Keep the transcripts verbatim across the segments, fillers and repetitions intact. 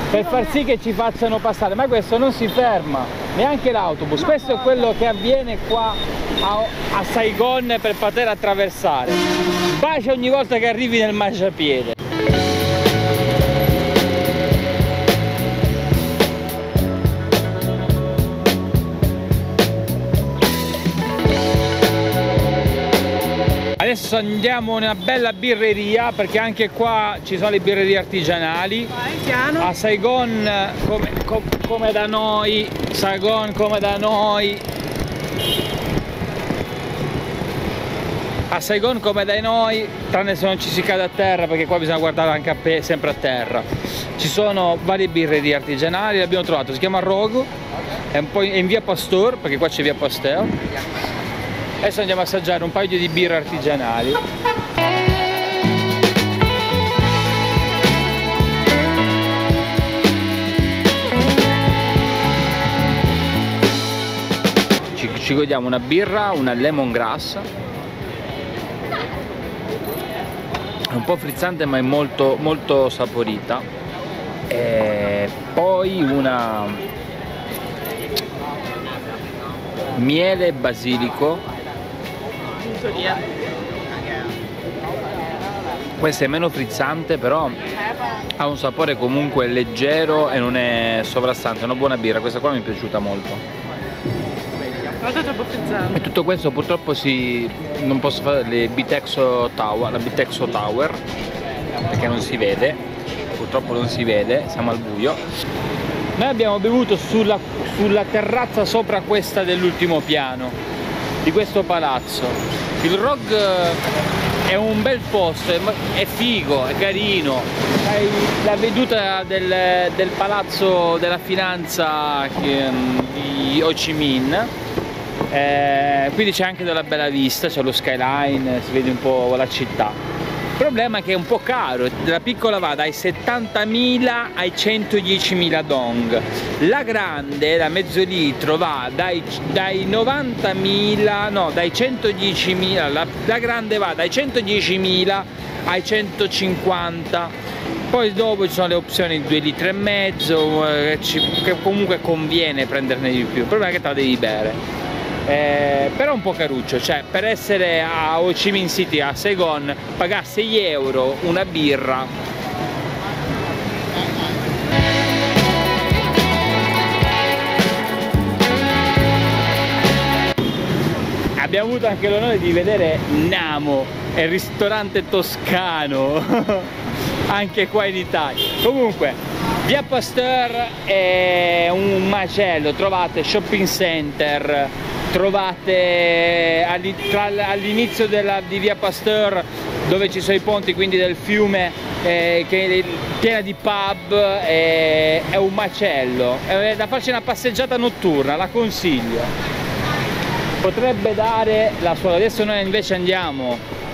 per far sì che ci facciano passare, ma questo non si ferma, neanche l'autobus. Questo è quello che avviene qua a, a Saigon per poter attraversare. Bacia ogni volta che arrivi nel marciapiede. Adesso andiamo in una bella birreria, perché anche qua ci sono le birrerie artigianali. Vai, piano. A Saigon come, com, come da noi, Saigon come da noi. A Saigon come da noi, tranne se non ci si cade a terra, perché qua bisogna guardare anche a sempre a terra. Ci sono varie birrerie artigianali, l'abbiamo trovato, si chiama Rogo, è un po' in via Pasteur, perché qua c'è via Pasteur. Adesso andiamo a assaggiare un paio di birre artigianali. Ci, ci godiamo una birra, una lemongrass. È un po' frizzante ma è molto, molto saporita. E poi una miele e basilico. Questa è meno frizzante, però ha un sapore comunque leggero e non è sovrastante, è una buona birra, questa qua mi è piaciuta molto. Molto troppo frizzante. E tutto questo purtroppo si... non posso fare le Bitexo Tower, la Bitexo Tower, perché non si vede, purtroppo non si vede, siamo al buio. Noi abbiamo bevuto sulla, sulla terrazza sopra questa dell'ultimo piano di questo palazzo. Il Rog è un bel posto, è figo, è carino, hai la veduta del, del palazzo della finanza di Ho Chi Minh, eh, quindi c'è anche della bella vista, c'è lo skyline, si vede un po' la città. Il problema è che è un po' caro, la piccola va dai settantamila ai centodiecimila dong, la grande, da mezzo litro, va dai, dai novantamila, no, dai centodiecimila, la, la grande va dai centodiecimila ai centocinquanta, poi dopo ci sono le opzioni due litri e mezzo, eh, ci, che comunque conviene prenderne di più, il problema è che te la devi bere. Eh, però un po' caruccio, cioè per essere a Ho Chi Minh City, a Saigon, pagare sei euro una birra. Abbiamo avuto anche l'onore di vedere Namo, il ristorante toscano, anche qua in Italia. Comunque, via Pasteur è un macello, trovate shopping center, trovate all'inizio di via Pasteur, dove ci sono i ponti, quindi del fiume, eh, che è piena di pub, eh, è un macello, è da farci una passeggiata notturna, la consiglio. Potrebbe dare la sua. Adesso noi invece andiamo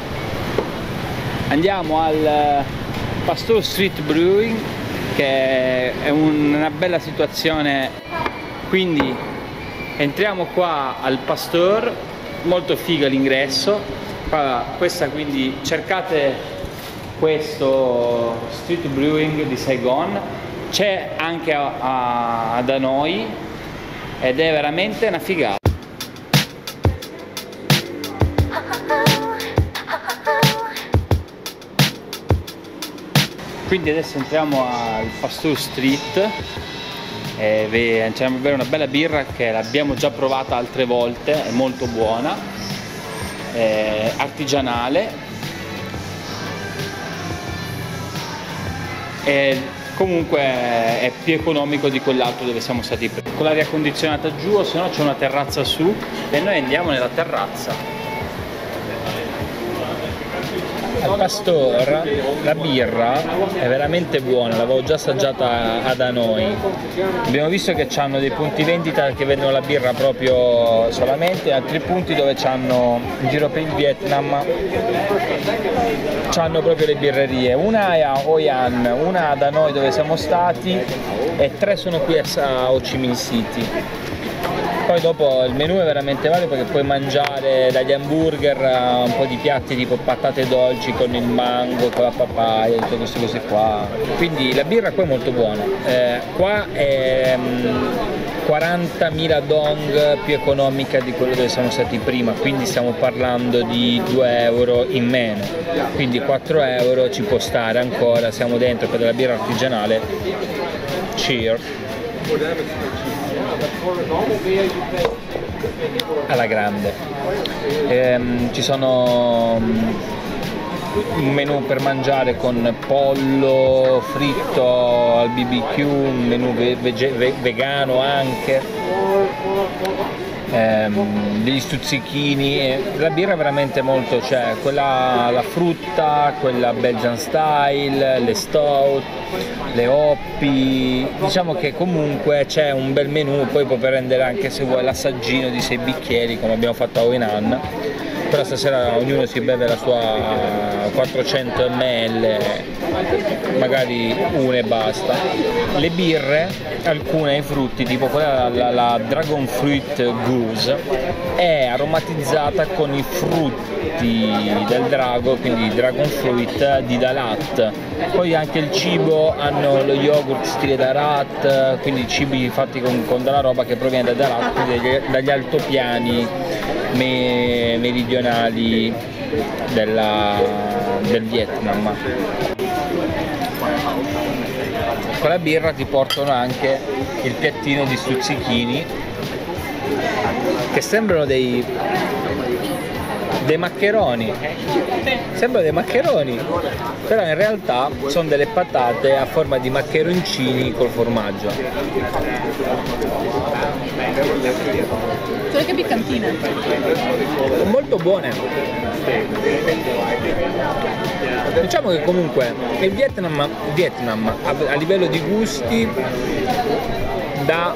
andiamo al Pasteur Street Brewing, che è una bella situazione, quindi entriamo qua al Pasteur, molto figa l'ingresso. Questa, quindi cercate questo Street Brewing di Saigon, c'è anche a, a, da noi ed è veramente una figata. Quindi adesso entriamo al Pasteur Street e andiamo a bere una bella birra che l'abbiamo già provata altre volte, è molto buona, è artigianale e comunque è più economico di quell'altro dove siamo stati prima. Con l'aria condizionata giù, o se no c'è una terrazza su e noi andiamo nella terrazza. Al Pasteur la birra è veramente buona, l'avevo già assaggiata da noi. Abbiamo visto che hanno dei punti vendita che vendono la birra proprio solamente, altri punti dove c'hanno in giro per il Vietnam c'hanno proprio le birrerie. Una è a Hoi An, una da noi dove siamo stati e tre sono qui a Ho Chi Minh City. Poi dopo il menù è veramente vario perché puoi mangiare dagli hamburger a un po' di piatti tipo patate dolci con il mango, con la papaya, tutte queste cose qua. Quindi la birra qua è molto buona. Eh, qua è quarantamila dong più economica di quello dove siamo stati prima, quindi stiamo parlando di due euro in meno, quindi quattro euro ci può stare ancora, siamo dentro per della birra artigianale. Cheers alla grande. Ehm, ci sono un menù per mangiare con pollo fritto al B B Q, un menù ve ve vegano anche, ehm, degli stuzzichini, e la birra è veramente molto, c'è quella la frutta, quella Belgian style, le stout, le hoppy, diciamo che comunque c'è un bel menù, poi puoi prendere anche se vuoi l'assaggino di sei bicchieri come abbiamo fatto a Hainan. Però stasera ognuno si beve la sua quattrocento millilitri, magari una e basta. Le birre, alcune ai frutti, tipo quella la, la Dragon Fruit Goose, è aromatizzata con i frutti del drago, quindi Dragon Fruit di Dalat. Poi anche il cibo, hanno lo yogurt stile Dalat, quindi cibi fatti con, con della roba che proviene da Dalat, quindi dagli, dagli altopiani me, meridionali della, del Vietnam. Con la birra ti portano anche il piattino di stuzzichini che sembrano dei, dei maccheroni, sembrano dei maccheroni, però in realtà sono delle patate a forma di maccheroncini col formaggio. Sono anche piccantine. Molto buone. Diciamo che comunque il Vietnam, il Vietnam a, a livello di gusti dà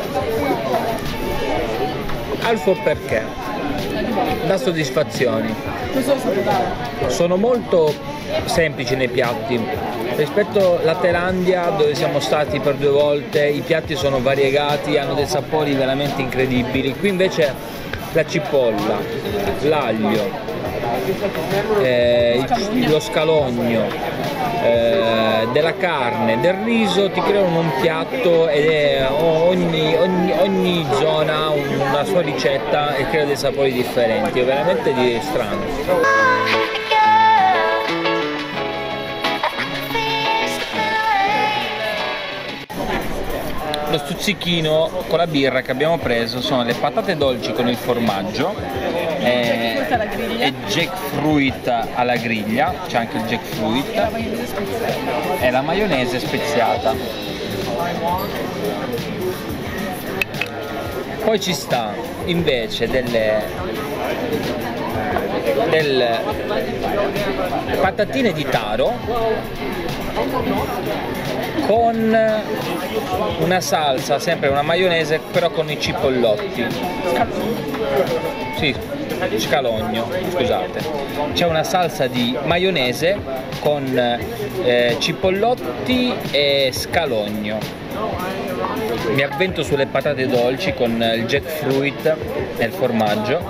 alfo perché dà soddisfazioni. Sono molto semplici nei piatti rispetto alla Thailandia, dove siamo stati per due volte. I piatti sono variegati, hanno dei sapori veramente incredibili. Qui invece la cipolla, l'aglio, eh, lo scalogno, eh, della carne, del riso ti creano un piatto, ed è ogni, ogni, ogni zona ha una sua ricetta e crea dei sapori differenti, è veramente di strano. Lo stuzzichino con la birra che abbiamo preso sono le patate dolci con il formaggio e, e jackfruit alla griglia, c'è anche il jackfruit e la maionese speziata. Poi ci sta invece delle, delle patatine di taro con una salsa, sempre una maionese, però con i cipollotti. Sì, scalogno, scusate. C'è una salsa di maionese con eh, cipollotti e scalogno. Mi avvento sulle patate dolci con il jackfruit e il formaggio.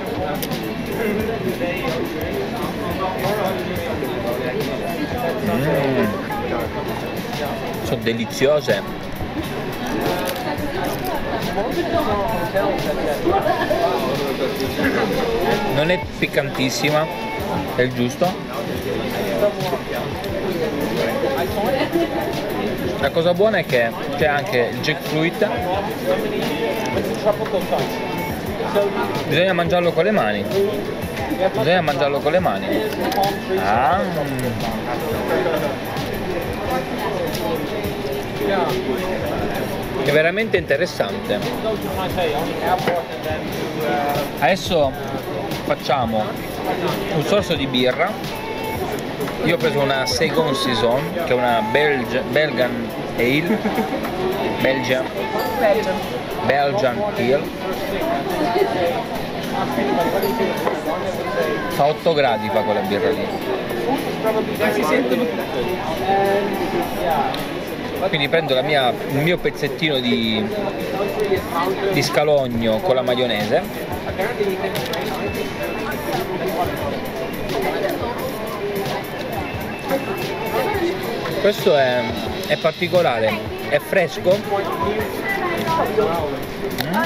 Mm. Sono deliziose. Non è piccantissima, è il giusto. La cosa buona è che c'è anche il jackfruit. Bisogna mangiarlo con le mani. Bisogna mangiarlo con le mani. Ah. È veramente interessante. Adesso facciamo un sorso di birra. Io ho preso una Second Saison, che è una Belg Belgian Ale, Belgian, Belgian Ale. Fa otto gradi fa quella birra lì. Si sentono. Quindi prendo la mia, il mio pezzettino di, di scalogno con la maionese. Questo è, è particolare, è fresco. Mm.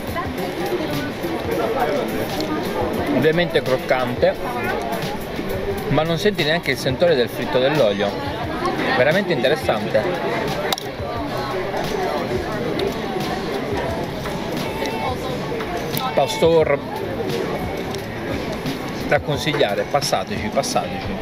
Ovviamente croccante, ma non senti neanche il sentore del fritto dell'olio. Veramente interessante. Pastor da consigliare, passateci, passateci.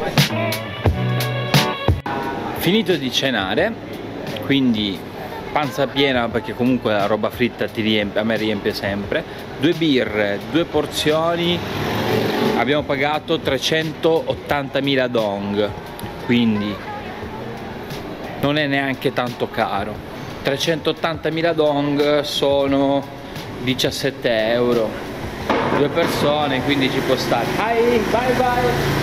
Finito di cenare, quindi panza piena perché comunque la roba fritta ti riempie, a me riempie sempre. Due birre, due porzioni, abbiamo pagato trecentottantamila dong, quindi non è neanche tanto caro. trecentottantamila dong sono diciassette euro, due persone, quindi ci può stare. Hi, bye bye.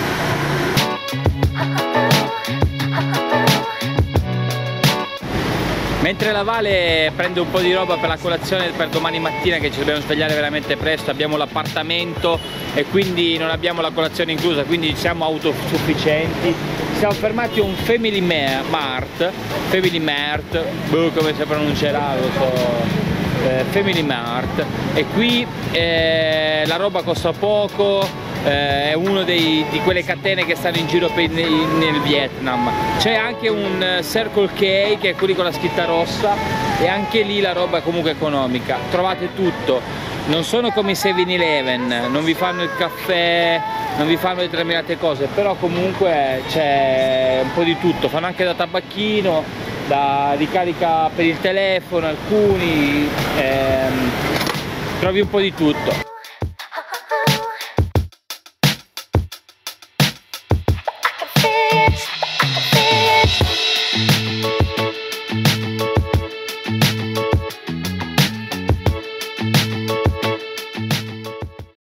Mentre la Vale prende un po' di roba per la colazione per domani mattina, che ci dobbiamo svegliare veramente presto, abbiamo l'appartamento e quindi non abbiamo la colazione inclusa, quindi siamo autosufficienti. Siamo fermati a un Family Mart, Family Mart, boh, come si pronuncerà, lo so. Family Mart, e qui eh, la roba costa poco, eh, è una di quelle catene che stanno in giro per, in, nel Vietnam. C'è anche un Circle K, che è quelli con la scritta rossa, e anche lì la roba è comunque economica, trovate tutto. Non sono come i seven eleven, non vi fanno il caffè, non vi fanno determinate cose, però comunque c'è un po' di tutto, fanno anche da tabacchino, da ricarica per il telefono, alcuni, ehm, trovi un po' di tutto.